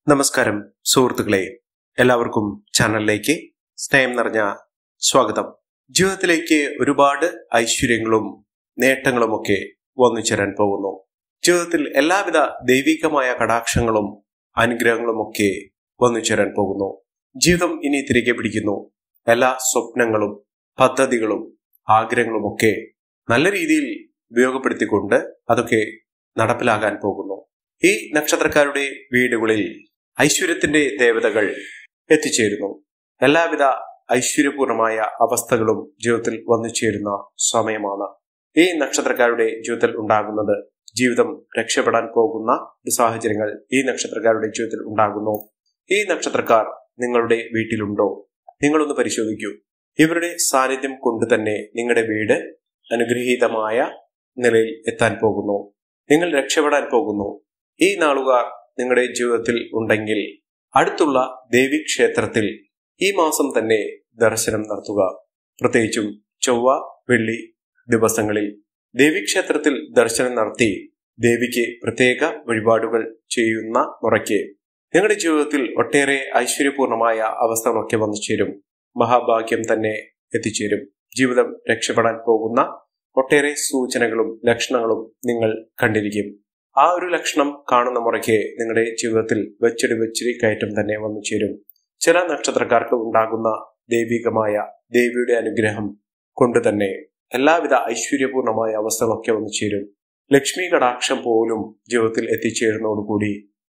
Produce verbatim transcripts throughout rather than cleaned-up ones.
നമസ്കാരം സുഹൃത്തുക്കളെ, എല്ലാവർക്കും ചാനലിലേക്ക് സ്നേഹം നിറഞ്ഞ സ്വാഗതം. ജീവിതത്തിലേക്ക് ഒരുപാട് ഐശ്വര്യങ്ങളും നേട്ടങ്ങളുമൊക്കെ വന്നു ചേരാൻ പോകുന്നു. ജീവിതത്തിൽ എല്ലാവിധ ദൈവികമായ കടാക്ഷങ്ങളും അനുഗ്രഹങ്ങളുമൊക്കെ വന്നു ചേരാൻ പോകുന്നു. ജീവിതം ഇനി തിരികെ പിടിക്കുന്നു. എല്ലാ സ്വപ്നങ്ങളും പദ്ധതികളും ആഗ്രഹങ്ങളുമൊക്കെ നല്ല രീതിയിൽ ഉപയോഗപ്പെടുത്തിക്കൊണ്ട് അതൊക്കെ നടപ്പിലാകാൻ പോകുന്നു. ഈ നക്ഷത്രക്കാരുടെ വീടുകളിൽ ഐശ്വര്യത്തിന്റെ ദേവതകൾ എത്തിച്ചേരുന്നു. എല്ലാവിധ ഐശ്വര്യപൂർണമായ അവസ്ഥകളും ജീവിതത്തിൽ വന്നു ചേരുന്ന സമയമാണ്. ഈ നക്ഷത്രക്കാരുടെ ജീവിതത്തിൽ ഉണ്ടാകുന്നത് ജീവിതം രക്ഷപ്പെടാൻ പോകുന്ന സാഹചര്യങ്ങൾ ഈ നക്ഷത്രക്കാരുടെ ജീവിതത്തിൽ ഉണ്ടാകുന്നു. ഈ നക്ഷത്രക്കാർ നിങ്ങളുടെ വീട്ടിലുണ്ടോ? നിങ്ങളൊന്ന് പരിശോധിക്കൂ. ഇവരുടെ സാന്നിധ്യം കൊണ്ട് തന്നെ നിങ്ങളുടെ വീട് അനുഗ്രഹീതമായ നിലയിൽ എത്താൻ പോകുന്നു. നിങ്ങൾ രക്ഷപ്പെടാൻ പോകുന്നു. ഈ നാളുകാർ നിങ്ങളുടെ ജീവിതത്തിൽ ഉണ്ടെങ്കിൽ അടുത്തുള്ള ദേവീക്ഷേത്രത്തിൽ ഈ മാസം തന്നെ ദർശനം നടത്തുക. പ്രത്യേകിച്ചും ചൊവ്വ വെള്ളി ദിവസങ്ങളിൽ ദേവീക്ഷേത്രത്തിൽ ദർശനം നടത്തി ദേവിക്ക് പ്രത്യേക വഴിപാടുകൾ ചെയ്യുന്ന മുറയ്ക്ക് നിങ്ങളുടെ ജീവിതത്തിൽ ഒട്ടേറെ ഐശ്വര്യപൂർണമായ അവസ്ഥകളൊക്കെ വന്നു ചേരും. മഹാഭാഗ്യം തന്നെ എത്തിച്ചേരും. ജീവിതം രക്ഷപ്പെടാൻ പോകുന്ന ഒട്ടേറെ സൂചനകളും ലക്ഷണങ്ങളും നിങ്ങൾ കണ്ടിരിക്കും. ആ ഒരു ലക്ഷണം കാണുന്ന മുറയ്ക്ക് നിങ്ങളുടെ ജീവിതത്തിൽ വെച്ചടി വെച്ചടി കയറ്റം തന്നെ വന്നു ചേരും. ചില നക്ഷത്രക്കാർക്ക് ഉണ്ടാകുന്ന ദൈവികമായ ദേവിയുടെ അനുഗ്രഹം കൊണ്ട് തന്നെ എല്ലാവിധ ഐശ്വര്യപൂർണമായ അവസ്ഥകളൊക്കെ വന്നു ചേരും. ലക്ഷ്മി കടാക്ഷം പോലും ജീവിതത്തിൽ എത്തിച്ചേരുന്നതോടുകൂടി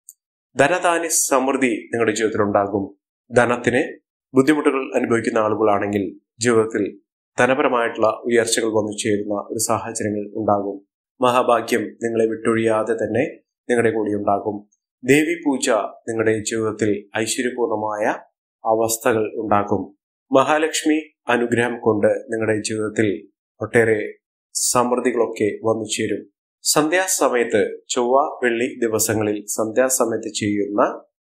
ധനധാന്യ സമൃദ്ധി നിങ്ങളുടെ ജീവിതത്തിൽ ഉണ്ടാകും. ധനത്തിന് ബുദ്ധിമുട്ടുകൾ അനുഭവിക്കുന്ന ആളുകളാണെങ്കിൽ ജീവിതത്തിൽ ധനപരമായിട്ടുള്ള ഉയർച്ചകൾ വന്നു ചേരുന്ന ഒരു സാഹചര്യങ്ങൾ ഉണ്ടാകും. മഹാഭാഗ്യം നിങ്ങളെ വിട്ടൊഴിയാതെ തന്നെ നിങ്ങളുടെ കൂടെ ഉണ്ടാകും. ദേവി പൂജ നിങ്ങളുടെ ജീവിതത്തിൽ ഐശ്വര്യപൂർണമായ അവസ്ഥകൾ ഉണ്ടാക്കും. മഹാലക്ഷ്മി അനുഗ്രഹം കൊണ്ട് നിങ്ങളുടെ ജീവിതത്തിൽ ഒട്ടേറെ സമൃദ്ധികളൊക്കെ വന്നു ചേരും. സന്ധ്യാസമയത്ത് ചൊവ്വ വെള്ളി ദിവസങ്ങളിൽ സന്ധ്യാസമയത്ത് ചെയ്യുന്ന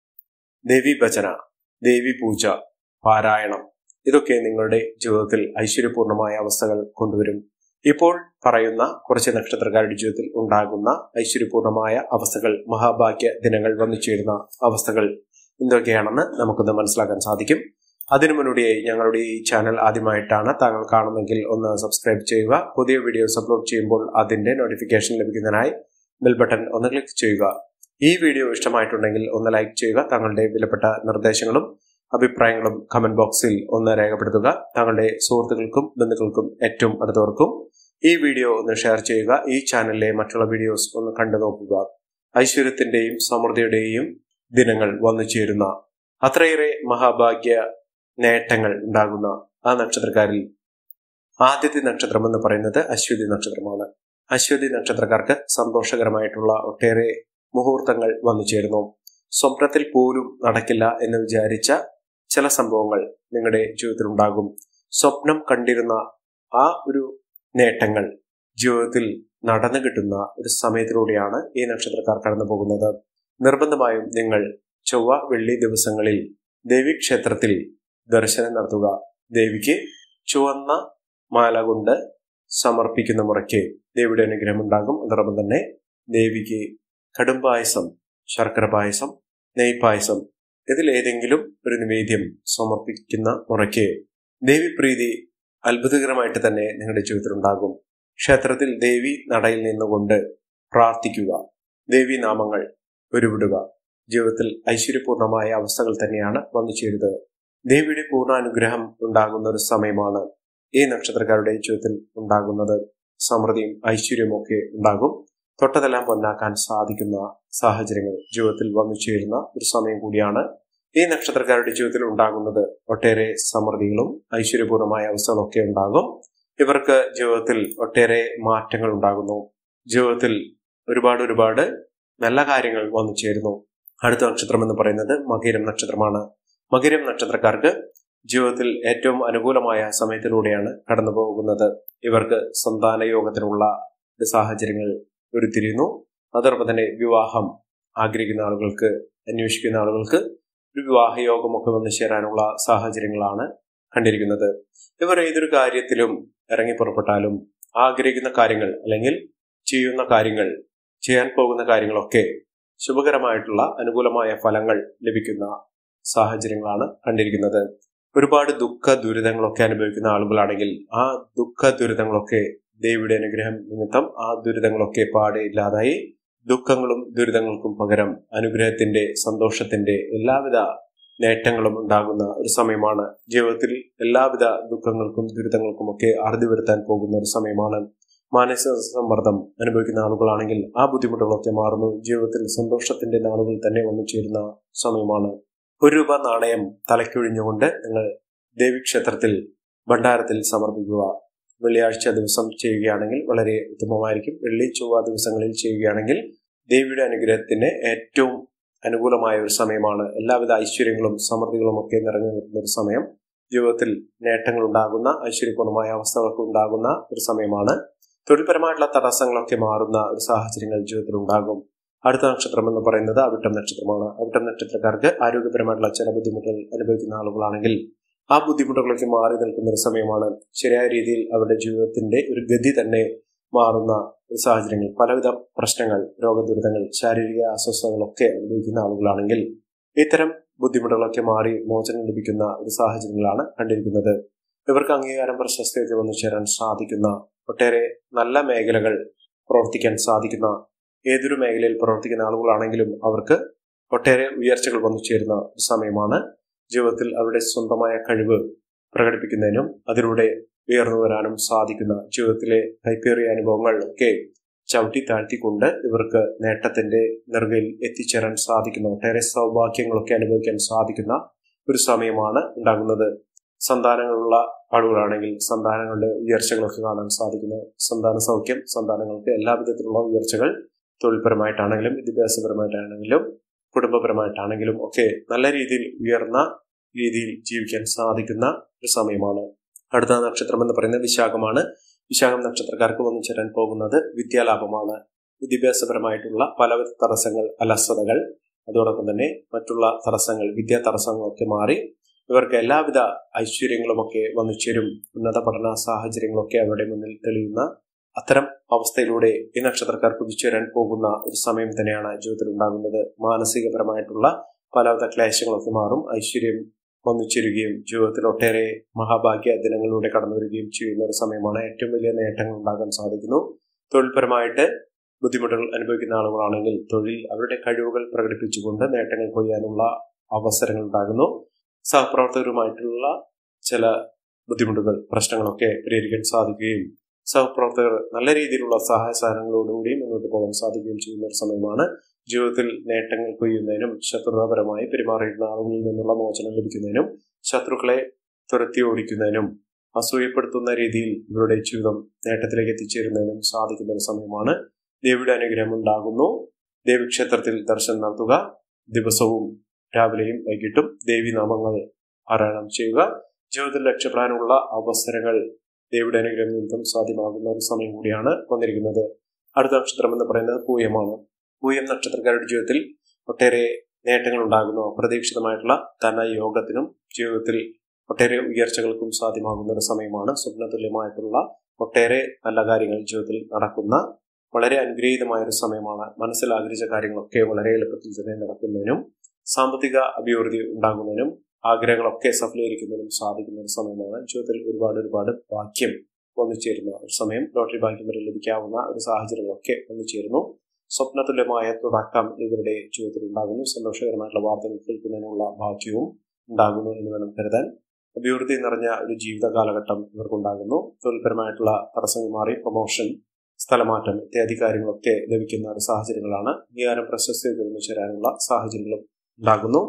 ദേവി ഭജന, ദേവി പൂജ, പാരായണം ഇതൊക്കെ നിങ്ങളുടെ ജീവിതത്തിൽ ഐശ്വര്യപൂർണമായ അവസ്ഥകൾ കൊണ്ടുവരും. ഇപ്പോൾ പറയുന്ന കുറച്ച് നക്ഷത്രക്കാരുടെ ജീവിതത്തിൽ ഉണ്ടാകുന്ന ഐശ്വര്യപൂർണമായ അവസ്ഥകൾ, മഹാഭാഗ്യ ദിനങ്ങൾ വന്നു ചേരുന്ന അവസ്ഥകൾ എന്തൊക്കെയാണെന്ന് നമുക്കൊന്ന് മനസ്സിലാക്കാൻ സാധിക്കും. അതിനു മുന്നോടിയായി ഞങ്ങളുടെ ഈ ചാനൽ ആദ്യമായിട്ടാണ് താങ്കൾ കാണുന്നെങ്കിൽ ഒന്ന് സബ്സ്ക്രൈബ് ചെയ്യുക. പുതിയ വീഡിയോസ് അപ്ലോഡ് ചെയ്യുമ്പോൾ അതിന്റെ നോട്ടിഫിക്കേഷൻ ലഭിക്കുന്നതിനായി ബെൽ ബട്ടൺ ഒന്ന് ക്ലിക്ക് ചെയ്യുക. ഈ വീഡിയോ ഇഷ്ടമായിട്ടുണ്ടെങ്കിൽ ഒന്ന് ലൈക്ക് ചെയ്യുക. താങ്കളുടെ വിലപ്പെട്ട നിർദ്ദേശങ്ങളും അഭിപ്രായങ്ങളും കമന്റ് ബോക്സിൽ ഒന്ന് രേഖപ്പെടുത്തുക. താങ്കളുടെ സുഹൃത്തുക്കൾക്കും ബന്ധുക്കൾക്കും ഏറ്റവും അടുത്തവർക്കും ഈ വീഡിയോ ഒന്ന് ഷെയർ ചെയ്യുക. ഈ ചാനലിലെ മറ്റുള്ള വീഡിയോസ് ഒന്ന് കണ്ടു നോക്കുക. ഐശ്വര്യത്തിന്റെയും സമൃദ്ധിയുടെയും ദിനങ്ങൾ വന്നു ചേരുന്ന അത്രയേറെ മഹാഭാഗ്യ നേട്ടങ്ങൾ ഉണ്ടാകുന്ന ആ നക്ഷത്രക്കാരിൽ ആദ്യത്തെ നക്ഷത്രം എന്ന് പറയുന്നത് അശ്വതി നക്ഷത്രമാണ്. അശ്വതി നക്ഷത്രക്കാർക്ക് സന്തോഷകരമായിട്ടുള്ള ഒട്ടേറെ മുഹൂർത്തങ്ങൾ വന്നു ചേരുന്നു. സ്വപ്നത്തിൽ പോലും നടക്കില്ല എന്ന് വിചാരിച്ച ചില സംഭവങ്ങൾ നിങ്ങളുടെ ജീവിതത്തിൽ ഉണ്ടാകും. സ്വപ്നം കണ്ടിരുന്ന ആ ഒരു നേട്ടങ്ങൾ ജീവിതത്തിൽ നടന്നു കിട്ടുന്ന ഒരു സമയത്തിലൂടെയാണ് ഈ നക്ഷത്രക്കാർ കടന്നു പോകുന്നത്. നിർബന്ധമായും നിങ്ങൾ ചൊവ്വ വെള്ളി ദിവസങ്ങളിൽ ദേവീക്ഷേത്രത്തിൽ ദർശനം നടത്തുക. ദേവിക്ക് ചുവന്ന മാല കൊണ്ട് സമർപ്പിക്കുന്ന മുറയ്ക്ക് ദേവിയുടെ അനുഗ്രഹം ഉണ്ടാകും. അതോടൊപ്പം തന്നെ ദേവിക്ക് കടുംപായസം, ശർക്കര പായസം, നെയ്പായസം ഇതിലേതെങ്കിലും ഒരു നിവേദ്യം സമർപ്പിക്കുന്ന മുറയ്ക്ക് ദേവിപ്രീതി അത്ഭുതകരമായിട്ട് തന്നെ നിങ്ങളുടെ ജീവിതത്തിൽ ഉണ്ടാകും. ക്ഷേത്രത്തിൽ ദേവി നടയിൽ നിന്നുകൊണ്ട് പ്രാർത്ഥിക്കുക. ദേവി നാമങ്ങൾ ഉരുവിടുക. ജീവിതത്തിൽ ഐശ്വര്യപൂർണമായ അവസ്ഥകൾ തന്നെയാണ് വന്നു ചേരുന്നത്. ദേവിയുടെ പൂർണ്ണാനുഗ്രഹം ഉണ്ടാകുന്ന ഒരു സമയമാണ് ഈ നക്ഷത്രക്കാരുടെ ജീവിതത്തിൽ ഉണ്ടാകുന്നത്. സമൃദ്ധിയും ഐശ്വര്യവും ഒക്കെ ഉണ്ടാകും. തൊട്ടതെല്ലാം പൊന്നാക്കാൻ സാധിക്കുന്ന സാഹചര്യങ്ങൾ ജീവിതത്തിൽ വന്നു ചേരുന്ന ഒരു സമയം കൂടിയാണ് ഈ നക്ഷത്രക്കാരുടെ ജീവിതത്തിൽ ഉണ്ടാകുന്നത്. ഒട്ടേറെ സമൃദ്ധികളും ഐശ്വര്യപൂർണമായ അവസ്ഥകളൊക്കെ ഉണ്ടാകും. ഇവർക്ക് ജീവിതത്തിൽ ഒട്ടേറെ മാറ്റങ്ങൾ ഉണ്ടാകുന്നു. ജീവിതത്തിൽ ഒരുപാട് ഒരുപാട് നല്ല കാര്യങ്ങൾ വന്നു ചേരുന്നു. അടുത്ത നക്ഷത്രം എന്ന് പറയുന്നത് മകരം നക്ഷത്രമാണ്. മകരം നക്ഷത്രക്കാർക്ക് ജീവിതത്തിൽ ഏറ്റവും അനുകൂലമായ സമയത്തിലൂടെയാണ് കടന്നു പോകുന്നത്. ഇവർക്ക് സന്താന യോഗത്തിനുള്ള സാഹചര്യങ്ങൾ ഉരുത്തിരിയുന്നു. അതോടൊപ്പം തന്നെ വിവാഹം ആഗ്രഹിക്കുന്ന ആളുകൾക്ക്, അന്വേഷിക്കുന്ന ആളുകൾക്ക് ഒരു വിവാഹ യോഗമൊക്കെ വന്നു ചേരാനുള്ള സാഹചര്യങ്ങളാണ് കണ്ടിരിക്കുന്നത്. ഇവർ ഏതൊരു കാര്യത്തിലും ഇറങ്ങി പുറപ്പെട്ടാലും ആഗ്രഹിക്കുന്ന കാര്യങ്ങൾ അല്ലെങ്കിൽ ചെയ്യുന്ന കാര്യങ്ങൾ, ചെയ്യാൻ പോകുന്ന കാര്യങ്ങളൊക്കെ ശുഭകരമായിട്ടുള്ള അനുകൂലമായ ഫലങ്ങൾ ലഭിക്കുന്ന സാഹചര്യങ്ങളാണ് കണ്ടിരിക്കുന്നത്. ഒരുപാട് ദുഃഖ ദുരിതങ്ങളൊക്കെ അനുഭവിക്കുന്ന ആളുകളാണെങ്കിൽ ആ ദുഃഖ ദുരിതങ്ങളൊക്കെ ദേവിയുടെ അനുഗ്രഹം നിമിത്തം ആ ദുരിതങ്ങളൊക്കെ പാടെ ഇല്ലാതായി ദുഃഖങ്ങളും ദുരിതങ്ങൾക്കും പകരം അനുഗ്രഹത്തിന്റെ, സന്തോഷത്തിന്റെ എല്ലാവിധ നേട്ടങ്ങളും ഉണ്ടാകുന്ന ഒരു സമയമാണ്. ജീവിതത്തിൽ എല്ലാവിധ ദുഃഖങ്ങൾക്കും ദുരിതങ്ങൾക്കും ഒക്കെ അറുതി വരുത്താൻ പോകുന്ന ഒരു സമയമാണ്. മാനസിക സമ്മർദ്ദം അനുഭവിക്കുന്ന ആളുകളാണെങ്കിൽ ആ ബുദ്ധിമുട്ടുകളൊക്കെ മാറുന്നു. ജീവിതത്തിൽ സന്തോഷത്തിന്റെ നാളുകൾ തന്നെ വന്നു ചേരുന്ന സമയമാണ്. ഒരു രൂപ നാണയം തലയ്ക്കൊഴിഞ്ഞുകൊണ്ട് നിങ്ങൾ ദേവീക്ഷേത്രത്തിൽ ഭണ്ഡാരത്തിൽ സമർപ്പിക്കുക. വെള്ളിയാഴ്ച ദിവസം ചെയ്യുകയാണെങ്കിൽ വളരെ ഉത്തമമായിരിക്കും. വെള്ളി ചൊവ്വ ദിവസങ്ങളിൽ ചെയ്യുകയാണെങ്കിൽ ദേവിയുടെ അനുഗ്രഹത്തിന് ഏറ്റവും അനുകൂലമായ ഒരു സമയമാണ്. എല്ലാവിധ ഐശ്വര്യങ്ങളും സമൃദ്ധികളും ഒക്കെ നിറഞ്ഞു നിൽക്കുന്ന ഒരു സമയം. ജീവിതത്തിൽ നേട്ടങ്ങൾ ഉണ്ടാകുന്ന, ഐശ്വര്യപൂർണമായ അവസ്ഥകളൊക്കെ ഉണ്ടാകുന്ന ഒരു സമയമാണ്. തൊഴിൽപരമായിട്ടുള്ള തടസ്സങ്ങളൊക്കെ മാറുന്ന ഒരു സാഹചര്യങ്ങൾ ജീവിതത്തിൽ ഉണ്ടാകും. അടുത്ത നക്ഷത്രം എന്ന് പറയുന്നത് അവിട്ടം നക്ഷത്രമാണ്. അവിട്ടം നക്ഷത്രക്കാർക്ക് ആരോഗ്യപരമായിട്ടുള്ള ചില ബുദ്ധിമുട്ടുകൾ അനുഭവിക്കുന്ന ആളുകളാണെങ്കിൽ ആ ബുദ്ധിമുട്ടുകളൊക്കെ മാറി നിൽക്കുന്ന ഒരു സമയമാണ്. ശരിയായ രീതിയിൽ അവരുടെ ജീവിതത്തിന്റെ ഒരു ഗതി തന്നെ മാറുന്ന ഒരു സാഹചര്യങ്ങൾ, പലവിധ പ്രശ്നങ്ങൾ, രോഗദുരിതങ്ങൾ, ശാരീരിക അസ്വസ്ഥതകളൊക്കെ അനുഭവിക്കുന്ന ആളുകളാണെങ്കിൽ ഇത്തരം ബുദ്ധിമുട്ടുകളൊക്കെ മാറി മോചനം ലഭിക്കുന്ന ഒരു സാഹചര്യങ്ങളാണ് കണ്ടിരിക്കുന്നത്. ഇവർക്ക് അംഗീകാരം, പ്രശസ്തിയൊക്കെ വന്നു ചേരാൻ സാധിക്കുന്ന, ഒട്ടേറെ നല്ല മേഖലകൾ പ്രവർത്തിക്കാൻ സാധിക്കുന്ന, ഏതൊരു മേഖലയിൽ പ്രവർത്തിക്കുന്ന ആളുകളാണെങ്കിലും അവർക്ക് ഒട്ടേറെ ഉയർച്ചകൾ വന്നു ചേരുന്ന ഒരു സമയമാണ്. ജീവിതത്തിൽ അവരുടെ സ്വന്തമായ കഴിവ് പ്രകടിപ്പിക്കുന്നതിനും അതിലൂടെ ഉയർന്നു വരാനും സാധിക്കുന്ന, ജീവിതത്തിലെ കൈപ്പേറിയ അനുഭവങ്ങൾ ഒക്കെ ചവിട്ടി താഴ്ത്തിക്കൊണ്ട് ഇവർക്ക് നേട്ടത്തിന്റെ നെറുകയിൽ എത്തിച്ചേരാൻ സാധിക്കുന്ന, ഒട്ടേറെ സൗഭാഗ്യങ്ങളൊക്കെ അനുഭവിക്കാൻ സാധിക്കുന്ന ഒരു സമയമാണ് ഉണ്ടാകുന്നത്. സന്താനങ്ങളുള്ള ആളുകളാണെങ്കിൽ സന്താനങ്ങളുടെ ഉയർച്ചകളൊക്കെ കാണാൻ സാധിക്കുന്നു. സന്താന സൗഖ്യം, സന്താനങ്ങൾക്ക് എല്ലാവിധത്തിലുള്ള ഉയർച്ചകൾ, തൊഴിൽപരമായിട്ടാണെങ്കിലും വിദ്യാഭ്യാസപരമായിട്ടാണെങ്കിലും കുടുംബപരമായിട്ടാണെങ്കിലും ഒക്കെ നല്ല രീതിയിൽ ഉയർന്ന രീതിയിൽ ജീവിക്കാൻ സാധിക്കുന്ന ഒരു സമയമാണ്. അടുത്ത നക്ഷത്രം എന്ന് പറയുന്നത് വിശാഖമാണ്. വിശാഖം നക്ഷത്രക്കാർക്ക് വന്നു ചേരാൻ പോകുന്നത് വിദ്യാലാഭമാണ്. വിദ്യാഭ്യാസപരമായിട്ടുള്ള പലവിധ തടസ്സങ്ങൾ, അലസതകൾ, അതോടൊപ്പം തന്നെ മറ്റുള്ള തടസ്സങ്ങൾ, വിദ്യാ തടസ്സങ്ങളൊക്കെ മാറി ഇവർക്ക് എല്ലാവിധ ഐശ്വര്യങ്ങളുമൊക്കെ വന്നു ചേരും. ഉന്നത പഠന സാഹചര്യങ്ങളൊക്കെ അവരുടെ മുന്നിൽ തെളിയുന്ന അത്തരം അവസ്ഥയിലൂടെ ഈ നക്ഷത്രക്കാർ കുതിച്ചുവരാൻ പോകുന്ന ഒരു സമയം തന്നെയാണ് ജീവിതത്തിൽ ഉണ്ടാകുന്നത്. മാനസികപരമായിട്ടുള്ള പലവിധ ക്ലേശങ്ങളൊക്കെ മാറും. ഐശ്വര്യം വന്നു ചേരുകയും ജീവിതത്തിൽ ഒട്ടേറെ മഹാഭാഗ്യ ദിനങ്ങളിലൂടെ കടന്നു വരികയും ചെയ്യുന്ന ഒരു സമയമാണ്. ഏറ്റവും വലിയ നേട്ടങ്ങൾ ഉണ്ടാകാൻ സാധിക്കുന്നു. തൊഴിൽപരമായിട്ട് ബുദ്ധിമുട്ടുകൾ അനുഭവിക്കുന്ന ആളുകളാണെങ്കിൽ തൊഴിൽ അവരുടെ കഴിവുകൾ പ്രകടിപ്പിച്ചുകൊണ്ട് നേട്ടങ്ങൾ കൊയ്യാനുള്ള അവസരങ്ങൾ ഉണ്ടാകുന്നു. സഹപ്രവർത്തകരുമായിട്ടുള്ള ചില ബുദ്ധിമുട്ടുകൾ, പ്രശ്നങ്ങളൊക്കെ പരിഹരിക്കാൻ സാധിക്കുകയും സഹപ്രവർത്തകർ നല്ല രീതിയിലുള്ള സഹായ സഹകരണങ്ങളോടുകൂടി മുന്നോട്ട് പോകാൻ സാധിക്കുകയും ചെയ്യുന്ന ഒരു സമയമാണ്. ജീവിതത്തിൽ നേട്ടങ്ങൾ കൊയ്യുന്നതിനും ശത്രുതാപരമായി പെരുമാറിയിരുന്ന ആളുകളിൽ നിന്നുള്ള മോചനം ലഭിക്കുന്നതിനും ശത്രുക്കളെ തുരത്തി ഓടിക്കുന്നതിനും അസൂയപ്പെടുത്തുന്ന രീതിയിൽ ഇവരുടെ ജീവിതം നേട്ടത്തിലേക്ക് എത്തിച്ചേരുന്നതിനും സാധിക്കുന്ന ഒരു സമയമാണ്. ദേവിയുടെ അനുഗ്രഹം ഉണ്ടാകുന്നു. ദേവീക്ഷേത്രത്തിൽ ദർശനം നടത്തുക. ദിവസവും രാവിലെയും വൈകിട്ടും ദേവി നാമങ്ങൾ പാരായണം ചെയ്യുക. ജീവിതത്തിൽ രക്ഷപ്പെടാനുള്ള അവസരങ്ങൾ ദേവിയുടെ അനുഗ്രഹം നിമിത്തം സാധ്യമാകുന്ന ഒരു സമയം കൂടിയാണ് വന്നിരിക്കുന്നത്. അടുത്ത നക്ഷത്രം എന്ന് പറയുന്നത് പൂയമാണ്. പൂയം നക്ഷത്രക്കാരുടെ ജീവിതത്തിൽ ഒട്ടേറെ നേട്ടങ്ങൾ ഉണ്ടാകുന്നു. അപ്രതീക്ഷിതമായിട്ടുള്ള ധനയോഗത്തിനും ജീവിതത്തിൽ ഒട്ടേറെ ഉയർച്ചകൾക്കും സാധ്യമാകുന്ന ഒരു സമയമാണ്. സ്വപ്നതുല്യമായിട്ടുള്ള ഒട്ടേറെ നല്ല കാര്യങ്ങൾ ജീവിതത്തിൽ നടക്കുന്ന വളരെ അനുഗ്രഹീതമായ ഒരു സമയമാണ്. മനസ്സിൽ ആഗ്രഹിച്ച കാര്യങ്ങളൊക്കെ വളരെ എളുപ്പത്തിൽ തന്നെ നടക്കുന്നതിനും സാമ്പത്തിക അഭിവൃദ്ധി ഉണ്ടാകുന്നതിനും ആഗ്രഹങ്ങളൊക്കെ സഫലീകരിക്കുന്നതിനും സാധിക്കുന്ന ഒരു സമയമാണ്. ജീവിതത്തിൽ ഒരുപാട് ഒരുപാട് ഭാഗ്യം വന്നു ചേരുന്ന ഒരു സമയം. ലോട്ടറി ഭാഗ്യം വരെ ലഭിക്കാവുന്ന ഒരു സാഹചര്യങ്ങളൊക്കെ വന്നു ചേരുന്നു. സ്വപ്നതുല്യമായ തുടക്കം ഇവരുടെ ജീവിതത്തിൽ ഉണ്ടാകുന്നു. സന്തോഷകരമായിട്ടുള്ള വാർത്തകൾ കേൾക്കുന്നതിനുള്ള ഭാഗ്യവും ഉണ്ടാകുന്നു എന്ന് വേണം കരുതാൻ. അഭിവൃദ്ധി നിറഞ്ഞ ഒരു ജീവിത കാലഘട്ടം ഇവർക്കുണ്ടാകുന്നു. തൊഴിൽപരമായിട്ടുള്ള തടസ്സങ്ങൾ മാറി പ്രൊമോഷൻ, സ്ഥലമാറ്റം ഇത്യാദി കാര്യങ്ങളൊക്കെ ലഭിക്കുന്ന ഒരു സാഹചര്യങ്ങളാണ്. അംഗീകാരം, പ്രശസ്തി കഴിഞ്ഞു ചേരാനുള്ള സാഹചര്യങ്ങളും ഉണ്ടാകുന്നു.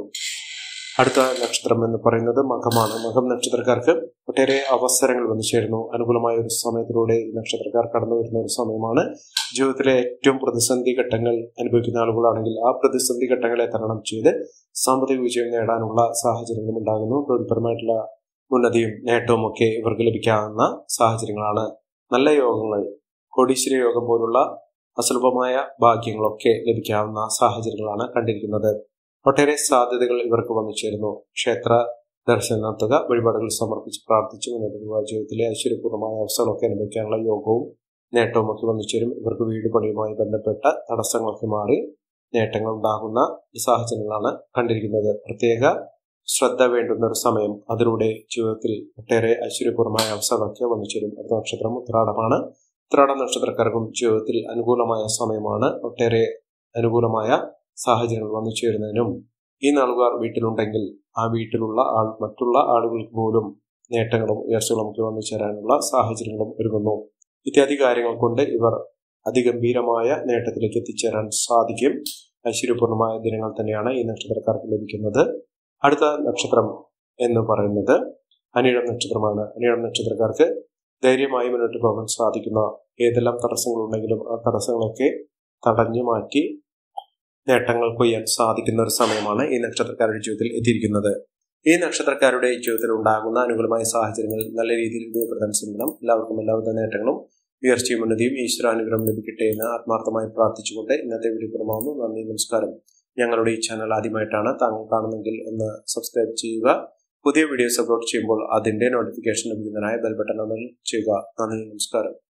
അടുത്ത നക്ഷത്രം എന്ന് പറയുന്നത് മകമാണ്. മകം നക്ഷത്രക്കാർക്ക് ഒട്ടേറെ അവസരങ്ങൾ വന്നു ചേരുന്നു. അനുകൂലമായ ഒരു സമയത്തിലൂടെ ഈ നക്ഷത്രക്കാർ കടന്നു വരുന്ന ഒരു സമയമാണ്. ജീവിതത്തിലെ ഏറ്റവും പ്രതിസന്ധി ഘട്ടങ്ങൾ അനുഭവിക്കുന്ന ആളുകളാണെങ്കിൽ ആ പ്രതിസന്ധി ഘട്ടങ്ങളെ തരണം ചെയ്ത് സാമ്പത്തിക വിജയം നേടാനുള്ള സാഹചര്യങ്ങളും ഉണ്ടാകുന്നു. തൊഴിൽപരമായിട്ടുള്ള ഉന്നതിയും നേട്ടവും ഒക്കെ ഇവർക്ക് ലഭിക്കാവുന്ന സാഹചര്യങ്ങളാണ്. നല്ല യോഗങ്ങൾ, കോടീശ്വര യോഗം പോലുള്ള അസുലഭമായ ഭാഗ്യങ്ങളൊക്കെ ലഭിക്കാവുന്ന സാഹചര്യങ്ങളാണ് കണ്ടിരിക്കുന്നത്. ഒട്ടേറെ സാധ്യതകൾ ഇവർക്ക് വന്നു ചേരുന്നു. ക്ഷേത്ര ദർശനം നടത്തുക, വഴിപാടുകൾ സമർപ്പിച്ച് പ്രാർത്ഥിച്ച് മുന്നോട്ട് പോകുക. ജീവിതത്തിലെ ഐശ്വര്യപൂർണ്ണമായ അവസ്ഥകളൊക്കെ അനുഭവിക്കാനുള്ള യോഗവും നേട്ടവും ഒക്കെ വന്നു ചേരും. ഇവർക്ക് വീട് പണിയുമായി ബന്ധപ്പെട്ട തടസ്സങ്ങളൊക്കെ മാറി നേട്ടങ്ങൾ ഉണ്ടാകുന്ന സാഹചര്യങ്ങളാണ് കണ്ടിരിക്കുന്നത്. പ്രത്യേക ശ്രദ്ധ വേണ്ടുന്ന ഒരു സമയം. അതിലൂടെ ജീവിതത്തിൽ ഒട്ടേറെ ഐശ്വര്യപൂർണമായ അവസരമൊക്കെ വന്നു ചേരും. അടുത്ത നക്ഷത്രം ഉത്രാടമാണ്. ഉത്രാട നക്ഷത്രക്കാർക്കും ജീവിതത്തിൽ അനുകൂലമായ സമയമാണ്. ഒട്ടേറെ അനുകൂലമായ സാഹചര്യങ്ങൾ വന്നു ചേരുന്നതിനും ഈ നാളുകാർ വീട്ടിലുണ്ടെങ്കിൽ ആ വീട്ടിലുള്ള ആൾ മറ്റുള്ള ആളുകൾക്ക് പോലും നേട്ടങ്ങളും ഉയർച്ചകളും ഒക്കെ വന്നു ചേരാനുള്ള സാഹചര്യങ്ങളും ഒരുങ്ങുന്നു. ഇത്യാദി കാര്യങ്ങൾ കൊണ്ട് ഇവർ അതിഗംഭീരമായ നേട്ടത്തിലേക്ക് എത്തിച്ചേരാൻ സാധിക്കും. ഐശ്വര്യപൂർണമായ ദിനങ്ങൾ തന്നെയാണ് ഈ നക്ഷത്രക്കാർക്ക് ലഭിക്കുന്നത്. അടുത്ത നക്ഷത്രം എന്ന് പറയുന്നത് അനിഴം നക്ഷത്രമാണ്. അനിഴം നക്ഷത്രക്കാർക്ക് ധൈര്യമായി മുന്നോട്ട് പോകാൻ സാധിക്കുന്ന ഏതെല്ലാം തടസ്സങ്ങളുണ്ടെങ്കിലും ആ തടസ്സങ്ങളൊക്കെ തടഞ്ഞു മാറ്റി നേട്ടങ്ങൾ കൊയ്യാൻ സാധിക്കുന്ന ഒരു സമയമാണ് ഈ നക്ഷത്രക്കാരുടെ ജീവിതത്തിൽ എത്തിയിരിക്കുന്നത്. ഈ നക്ഷത്രക്കാരുടെ ജീവിതത്തിൽ ഉണ്ടാകുന്ന അനുകൂലമായ സാഹചര്യങ്ങൾ നല്ല രീതിയിൽ ഉപയോഗപ്പെടുത്താൻ ശ്രമിക്കണം. എല്ലാവർക്കും എല്ലാവിധ നേട്ടങ്ങളും ഉയർച്ചയും ഉന്നതിയും ഈശ്വരാനുഗ്രഹം ലഭിക്കട്ടെ എന്ന് ആത്മാർത്ഥമായി പ്രാർത്ഥിച്ചുകൊണ്ട് ഇന്നത്തെ വീഡിയോ പൂർണ്ണമാകുന്നു. നന്ദി, നമസ്കാരം. ഞങ്ങളുടെ ഈ ചാനൽ ആദ്യമായിട്ടാണ് താങ്കൾ കാണുന്നെങ്കിൽ ഒന്ന് സബ്സ്ക്രൈബ് ചെയ്യുക. പുതിയ വീഡിയോസ് അപ്ലോഡ് ചെയ്യുമ്പോൾ അതിന്റെ നോട്ടിഫിക്കേഷൻ ലഭിക്കുന്നതിനായി ബെൽ ബട്ടൺ ഒന്ന് ചെയ്യുക. നന്ദി, നമസ്കാരം.